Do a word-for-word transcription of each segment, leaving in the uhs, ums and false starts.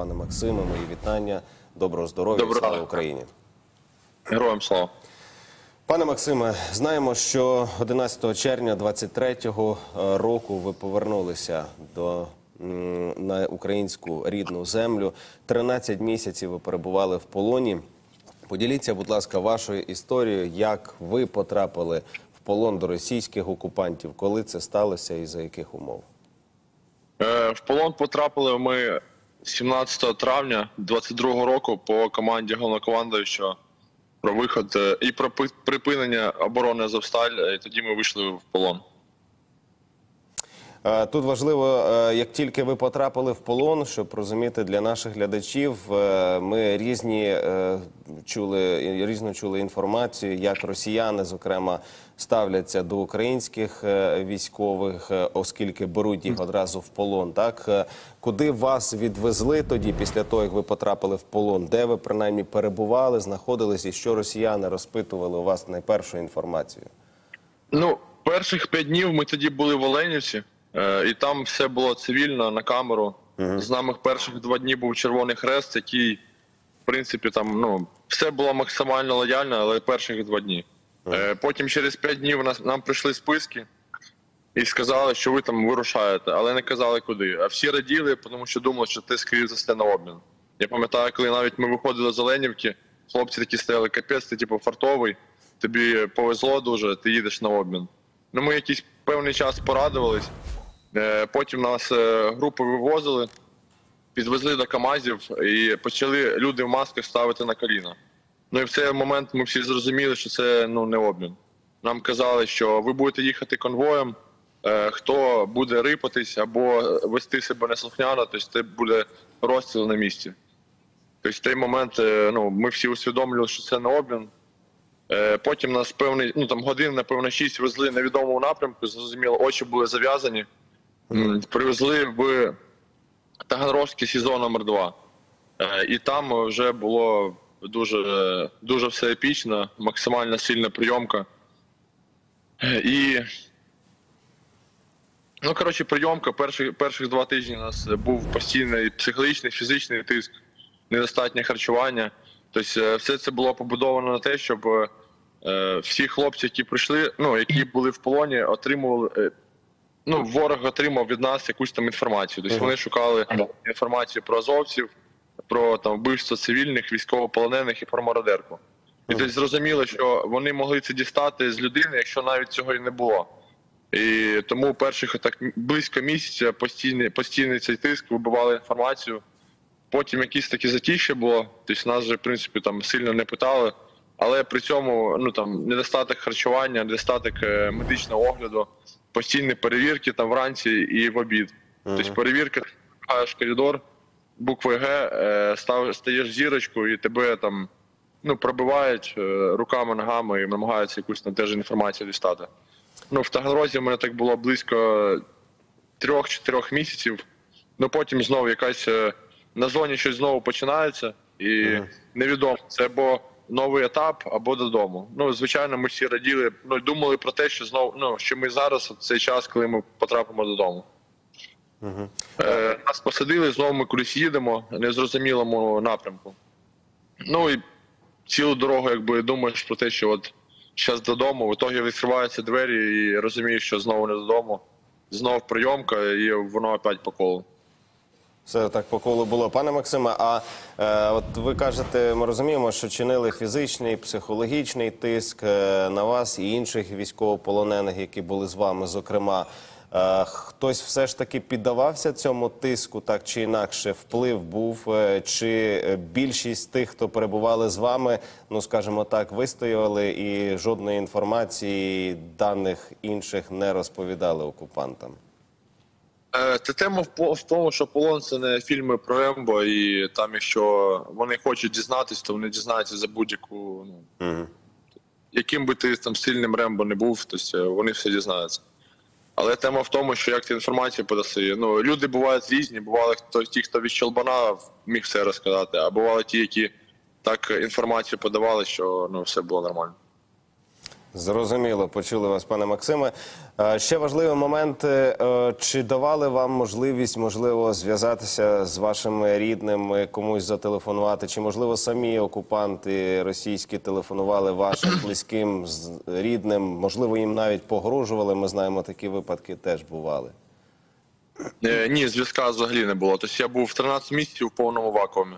пане Максиме, мої вітання. Доброго здоров'я, Доброго. слава Україні. Героям слава. Пане Максиме, знаємо, що одинадцятого червня двадцять третього року ви повернулися до, на українську рідну землю. тринадцять місяців ви перебували в полоні. Поділіться, будь ласка, вашою історією, як ви потрапили в полон до російських окупантів, коли це сталося і за яких умов? В полон потрапили ми сімнадцятого травня двадцять другого року по команді головнокомандуючого про виход і про припинення оборони Азовсталь, і тоді ми вийшли в полон. Тут важливо, як тільки ви потрапили в полон, щоб розуміти для наших глядачів, ми різні чули, різно чули інформацію, як росіяни, зокрема, ставляться до українських військових, оскільки беруть їх одразу в полон. Так? Куди вас відвезли тоді, після того, як ви потрапили в полон? Де ви, принаймні, перебували, знаходились, і що росіяни розпитували у вас найпершу інформацію? Ну, перших п'ять днів ми тоді були в Оленівці. І там все було цивільно, на камеру. Uh-huh. З нами перших два дні був Червоний Хрест, який, в принципі, там, ну, все було максимально лояльно, але перших два дні. Uh-huh. Потім через п'ять днів нас, нам прийшли списки і сказали, що ви там вирушаєте, але не казали куди. А всі раділи, тому що думали, що ти, скоріше за все, на обмін. Я пам'ятаю, коли навіть ми виходили з Оленівки, хлопці такі стояли: капець, ти типу фартовий, тобі повезло дуже, ти їдеш на обмін. Ну, ми якийсь певний час порадувались. Потім нас групи вивозили, підвезли до КАМАЗів і почали люди в масках ставити на коліна. Ну і в цей момент ми всі зрозуміли, що це, ну, не обмін. Нам казали, що ви будете їхати конвоєм, хто буде рипатись або вести себе неслухняно, тобто це буде розстріл на місці. Тобто в той момент, ну, ми всі усвідомлювали, що це не обмін. Потім нас певний, ну, там годин, напевно, шість везли на невідомому напрямку, зрозуміло, очі були зав'язані. Mm. Привезли в Таганрозький СІЗО номер два. І там вже було дуже, дуже все епічно, максимально сильна прийомка. І, ну, коротше, прийомка. Перших, перших два тижні у нас був постійний психологічний, фізичний тиск, недостатнє харчування. Тобто все це було побудовано на те, щоб всі хлопці, які прийшли, ну, які були в полоні, отримували, ну, ворог отримав від нас якусь там інформацію. Тобто вони шукали інформацію про азовців, про там вбивство цивільних, військовополонених і про мародерку. І тобто зрозуміло, що вони могли це дістати з людини, якщо навіть цього і не було. І тому перших так близько місяця постійний, постійний цей тиск, вибивали інформацію. Потім якісь такі затиші було, тобто нас вже, в принципі, там сильно не питали. Але при цьому, ну, там, недостаток харчування, недостаток медичного огляду, постійні перевірки там вранці і в обід. Uh-huh. Тобто перевірка, ти виходиш в коридор, букви Г, став, стаєш зірочку і тебе там, ну, пробивають руками, ногами і намагаються якусь там теж інформацію дістати. Ну, в Таганрозі в мене так було близько трьох-чотирьох місяців. Ну, потім знову якась на зоні щось знову починається і uh-huh. невідомо, це або новий етап, або додому. Ну, звичайно, ми всі раділи, ну, думали про те, що знову, ну, що ми зараз, в цей час, коли ми потрапимо додому. Uh-huh. Е, нас посадили, знову ми кудись їдемо, в незрозумілому напрямку. Ну, і цілу дорогу, якби, думаєш про те, що от зараз додому, в ітогі відкриваються двері і розумієш, що знову не додому, знову прийомка, і воно опять по колу. Все так по колу було. Пане Максиме, а е, от ви кажете, ми розуміємо, що чинили фізичний, психологічний тиск е, на вас і інших військовополонених, які були з вами, зокрема. Е, хтось все ж таки піддавався цьому тиску, так чи інакше, вплив був? Е, чи більшість тих, хто перебували з вами, ну, скажімо так, вистояли і жодної інформації, даних інших не розповідали окупантам? Це тема в тому, що полон – це не фільми про Рембо, і там, якщо вони хочуть дізнатися, то вони дізнаються за будь-яку, ну, угу. яким би ти там сильним Рембо не був, то вони все дізнаються. Але тема в тому, що як ти інформацію подаси. Ну, люди бувають різні, бували ті, хто від щелбана міг все розказати, а бували ті, які так інформацію подавали, що, ну, все було нормально. Зрозуміло, почули вас, пане Максиме. Е, Ще важливий момент. е, Чи давали вам можливість, можливо, зв'язатися з вашими рідними, комусь зателефонувати? Чи, можливо, самі окупанти російські телефонували вашим близьким, з- рідним? Можливо, їм навіть погрожували? Ми знаємо, такі випадки теж бували. Е, ні, зв'язка взагалі не було. Тобто я був тринадцять місяців в повному вакуумі.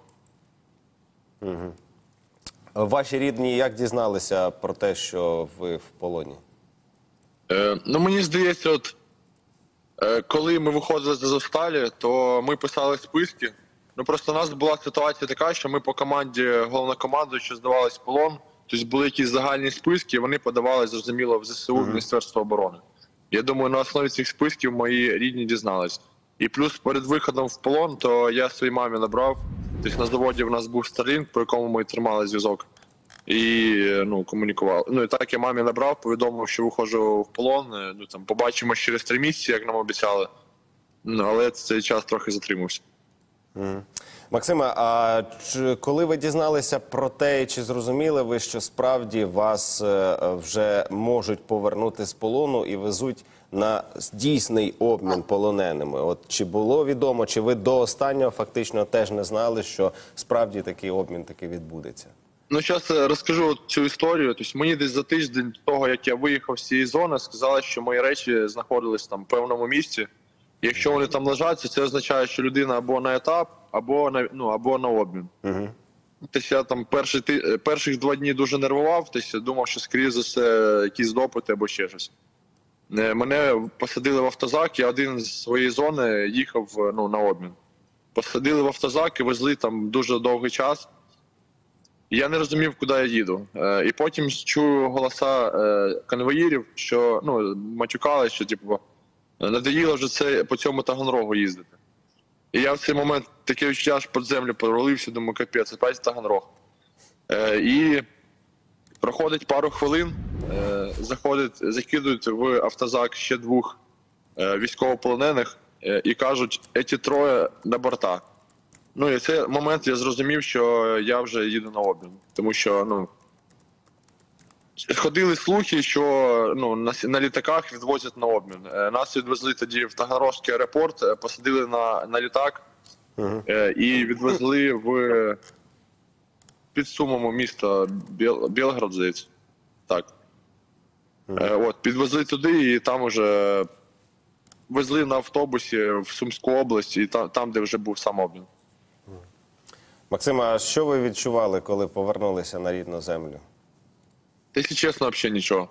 Ваші рідні як дізналися про те, що ви в полоні? Е, ну, мені здається, от е, коли ми виходили з Азовсталі, то ми писали списки. Ну просто у нас була ситуація така, що ми по команді головнокомандуючого здавались в полон. Тобто були якісь загальні списки, вони подавали, зрозуміло, в ЗСУ, в Міністерство оборони. Я думаю, на основі цих списків мої рідні дізнались. І плюс перед виходом в полон, то я своїй мамі набрав. Тобто на заводі в нас був Starlink, по якому ми тримали зв'язок. І ну, комунікував. Ну і так я мамі набрав, повідомив, що виходжу в полон. Ну там побачимо через три місяці, як нам обіцяли. Ну, але цей час трохи затримався. Максиме, а чи, коли ви дізналися про те, чи зрозуміли ви, що справді вас е, вже можуть повернути з полону і везуть на дійсний обмін полоненими? От чи було відомо, чи ви до останнього фактично теж не знали, що справді такий обмін таки відбудеться? Ну, зараз розкажу цю історію. Тобто мені десь за тиждень до того, як я виїхав з цієї зони, сказали, що мої речі знаходились там в певному місці. Якщо вони там лежать, то це означає, що людина або на етап, або на, ну, або на обмін. Угу. Тобто я там перші, ти- перших два дні дуже нервував, тобто думав, що скоріше за все якісь допити або ще щось. Е, Мене посадили в автозак, я один з своєї зони їхав ну, на обмін. Посадили в автозак і везли там дуже довгий час. Я не розумів, куди я їду. Е, І потім чую голоса е, конвоїрів, що ну, матюкали, що типу, надоїло вже це по цьому Таганрогу їздити. І я в цей момент таке відчуття, аж під землю провалився, думаю, капець, опять Таганрог. Е, І проходить пару хвилин, е, заходять, закидують в автозак ще двох е, військовополонених е, і кажуть, ці троє на борта. Ну і в цей момент я зрозумів, що я вже їду на обмін. Тому що, ну, ходили слухи, що ну, на, на літаках відвозять на обмін. Е, Нас відвезли тоді в Таганрозький аеропорт, е, посадили на, на літак е, і відвезли в під Сумами місто Біл, Білгород, здається. Так. Е, От, підвезли туди і там уже везли на автобусі в Сумську область, і там, там де вже був сам обмін. Максиме, а що ви відчували, коли повернулися на рідну землю? Якщо чесно, взагалі нічого.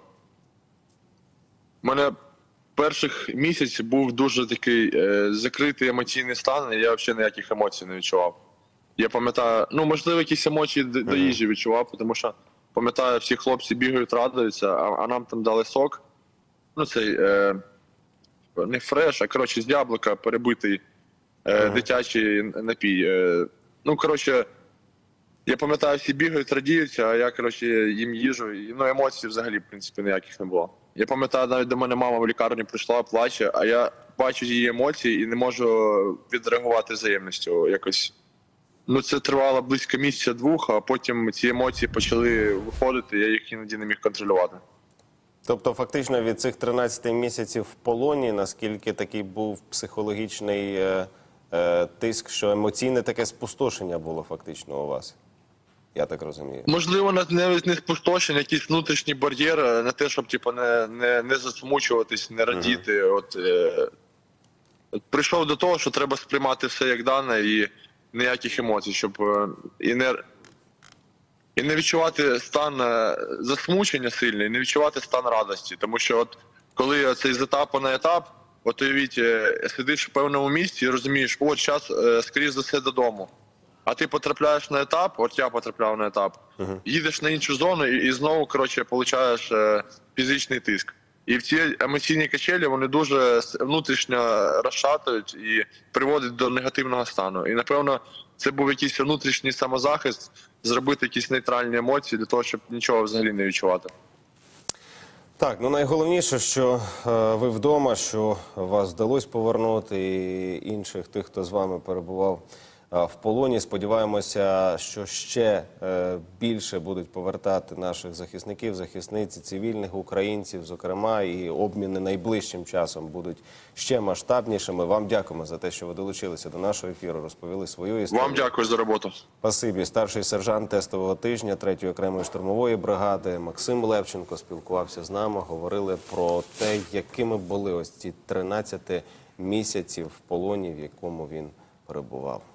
У мене перших місяць був дуже такий е, закритий емоційний стан, і я взагалі ніяких емоцій не відчував. Я пам'ятаю, ну, можливо, якісь емоції до, до їжі відчував, тому що, пам'ятаю, всі хлопці бігають, радуються, а, а нам там дали сок. Ну, цей, е, не фреш, а, коротше, з яблука перебитий е, дитячий напій. Е, ну, коротше, я пам'ятаю, всі бігають, радіються, а я, коротше, їм їжу. І, ну, емоцій взагалі, в принципі, ніяких не було. Я пам'ятаю, навіть до мене мама в лікарні прийшла, плаче, а я бачу її емоції і не можу відреагувати взаємністю якось. Ну, це тривало близько місяця-двох, а потім ці емоції почали виходити, я їх іноді не міг контролювати. Тобто, фактично, від цих тринадцяти місяців в полоні, наскільки такий був психологічний е, е, тиск, що емоційне таке спустошення було фактично у вас? Я так розумію. Можливо, навіть не спустошення, якийсь внутрішній бар'єр на те, щоб типу, не, не, не засмучуватись, не радіти. Mm-hmm. От, е, от прийшов до того, що треба сприймати все як дане і ніяких емоцій, щоб е, і не, і не відчувати стан е, засмучення сильний, і не відчувати стан радості. Тому що от коли цей з етапу на етап, от уявіть, е, сидиш в певному місці і розумієш, от зараз, е, скоріш за все, додому. А ти потрапляєш на етап, от я потрапляв на етап, uh-huh. їдеш на іншу зону і, і знову, коротше, получаєш е, фізичний тиск. І в ці емоційні качелі вони дуже внутрішньо розшатують і приводять до негативного стану. І, напевно, це був якийсь внутрішній самозахист, зробити якісь нейтральні емоції для того, щоб нічого взагалі не відчувати. Так, ну найголовніше, що е, ви вдома, що вас вдалося повернути, і інших тих, хто з вами перебував е, в полоні. Сподіваємося, що ще е, більше будуть повертати наших захисників, захисниць, цивільних українців, зокрема, і обміни найближчим часом будуть ще масштабнішими. Вам дякуємо за те, що ви долучилися до нашого ефіру, розповіли свою історію. Вам дякую за роботу. Спасибі. Старший сержант тестового тижня третьої окремої штурмової бригади Максим Левченко спілкувався з нами, говорили про те, якими були ось ці тринадцять місяців в полоні, в якому він перебував.